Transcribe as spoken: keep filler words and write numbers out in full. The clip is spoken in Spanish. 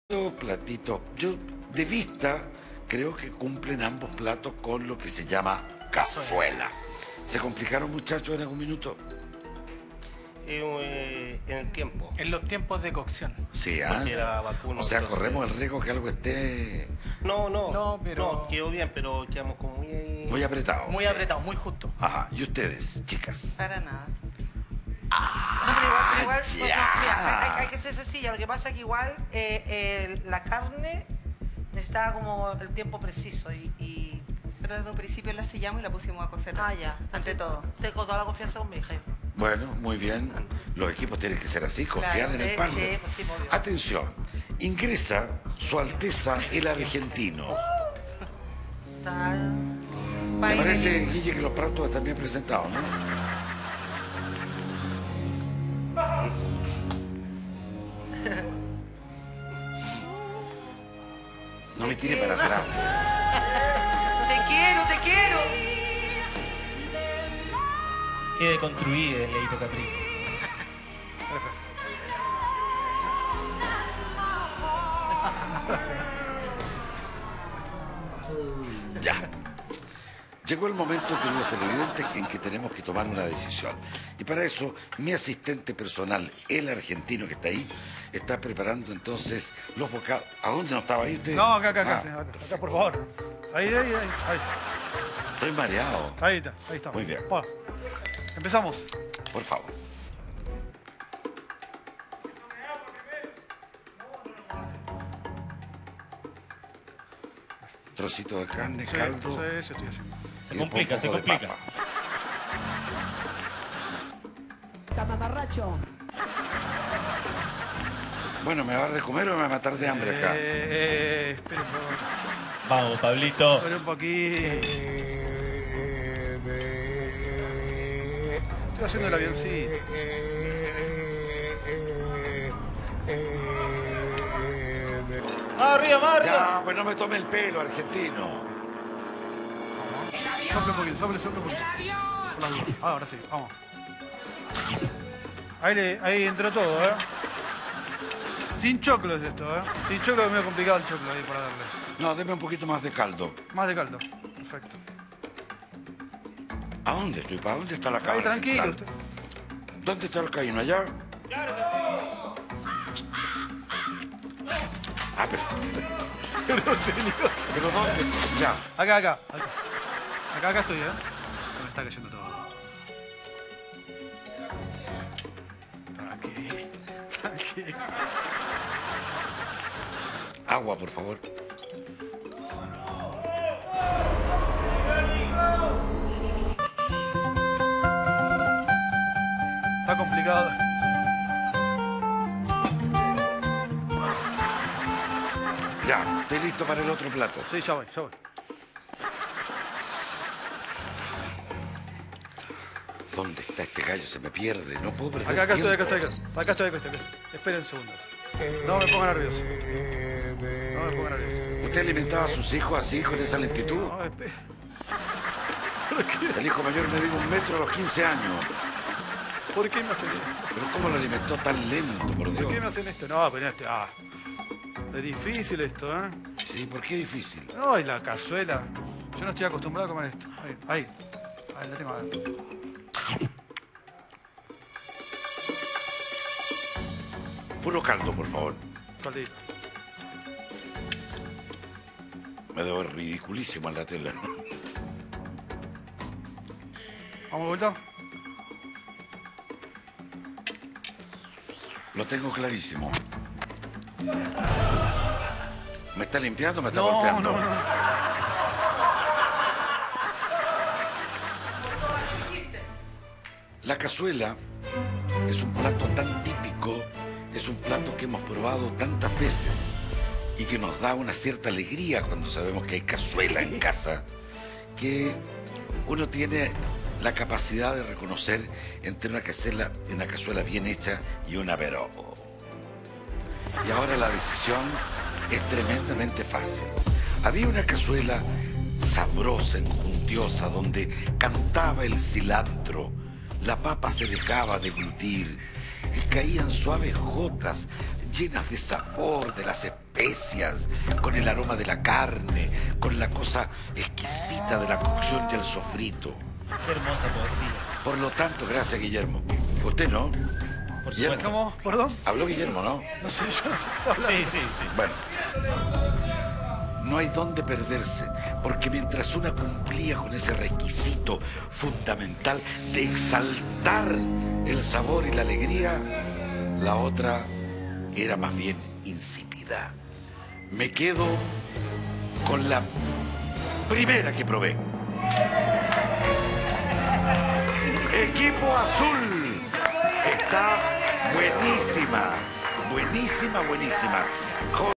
Platito. Yo, de vista, creo que cumplen ambos platos con lo que se llama cazuela. ¿Se complicaron, muchachos, en algún minuto? Eh, en el tiempo. En los tiempos de cocción. Sí, ¿ah? Porque era vacuno, O sea, entonces- corremos el riesgo que algo esté No, no, No, pero- no, quedó bien, pero quedamos como muy... muy apretado. Muy apretado, muy justo. Ajá. ¿Y ustedes, chicas? Para nada. Ah, No, pero igual, pero igual, pues, no, ya. mira, hay, hay que ser sencilla. Lo que pasa es que igual eh, eh, la carne necesitaba como el tiempo preciso y... y... Pero desde un principio la sellamos y la pusimos a cocer. Ah, ya. Ante todo. Tengo toda la confianza con mi hija. Bueno, muy bien. Los equipos tienen que ser así, confiar Claro, en el sí, pan. sí, pues sí, obvio. Atención, ingresa Su Alteza el Argentino. Tal. Me Baile. parece, Guille, que los platos están bien presentados, ¿no? No me tire para atrás. Te quiero, te quiero. Quede construida el Leito Capri. Ya. Llegó el momento, queridos televidentes, en que tenemos que tomar una decisión. Y para eso, mi asistente personal, el argentino que está ahí, está preparando entonces los bocados. ¿A dónde no estaba ahí usted? No, acá, acá, acá, Ah, sí, acá, acá, por favor. Ahí, ahí, ahí, ahí. Estoy mareado. Ahí está, ahí está. Muy bien. Bueno, empezamos. Por favor. Trocito de carne, Sí, caldo. sí, eso estoy haciendo. Se y después complica, un se poco de complica. papa. Mamarracho. Bueno, ¿me va a dar de comer o me va a matar de hambre acá? Eh, eh, espera un poco. Vamos, Pablito. Espera un poquito. Estoy haciendo el avioncito. ¡Más arriba, más arriba! Ya, pues no me tome el pelo, argentino. Sople un poquito, sople, sople un poquito. Por las dudas. Ah, ahora sí, vamos. Ahí, le- ahí entró todo, ¿eh? Sin choclo es esto, ¿eh? Sin choclo es medio complicado el choclo ahí para darle. No, deme un poquito más de caldo. Más de caldo. Perfecto. ¿A dónde estoy? ¿Para dónde está la Ahí, cámara? tranquilo. central? ¿Dónde está el caíno? ¿Allá? ¡Claro que sí! Ah, pero... Pero señor. ¿Pero dónde? Ya. Acá, acá, acá. Acá, acá estoy, ¿eh? Se me está cayendo todo. Tranqui. Tranqui. Agua, por favor. Está complicado. Ya, estoy listo para el otro plato. Sí, ya voy, ya voy. ¿Dónde está este gallo? Se me pierde. No puedo perder Acá, acá estoy, acá tiempo. estoy, acá. Acá estoy, acá estoy. Acá. Esperen un segundo. No me ponga nervioso. No me ponga nervioso. ¿Usted alimentaba a sus hijos así, con esa lentitud? No, espera. El hijo mayor me dio un metro a los quince años. ¿Por qué me hacen esto? ¿Pero cómo lo alimentó tan lento, por ¿Por Dios? qué me hacen esto? No, pero este. Ah. Es difícil esto, ¿eh? Sí, ¿por qué difícil? No, y la cazuela. Yo no estoy acostumbrado a comer esto. Ahí, ahí. Ahí la tengo adentro. Puro caldo, por favor. Caldito. Me debo ver ridiculísimo en la tela. ¿Vamos de vuelta? Lo tengo clarísimo. ¿Me está limpiando o me está No, golpeando? no, no. La cazuela es un plato tan típico, es un plato que hemos probado tantas veces y que nos da una cierta alegría cuando sabemos que hay cazuela en casa, que uno tiene la capacidad de reconocer entre una cazuela, una cazuela bien hecha y una pero. Y ahora la decisión es tremendamente fácil. Había una cazuela sabrosa, enjuntiosa, donde cantaba el cilantro, la papa se dejaba deglutir y caían suaves gotas llenas de sabor, de las especias, con el aroma de la carne, con la cosa exquisita de la cocción y el sofrito. Qué hermosa poesía. Por lo tanto, gracias, Guillermo. Usted no. Por Guillermo. supuesto. ¿Cómo? ¿Perdón? Habló Guillermo, ¿no? No sé, yo no sé qué hablar. Sí, sí, sí. Bueno. No hay dónde perderse, porque mientras una cumplía con ese requisito fundamental de exaltar el sabor y la alegría, la otra era más bien insípida. Me quedo con la primera que probé. Equipo Azul. Está buenísima, buenísima, buenísima.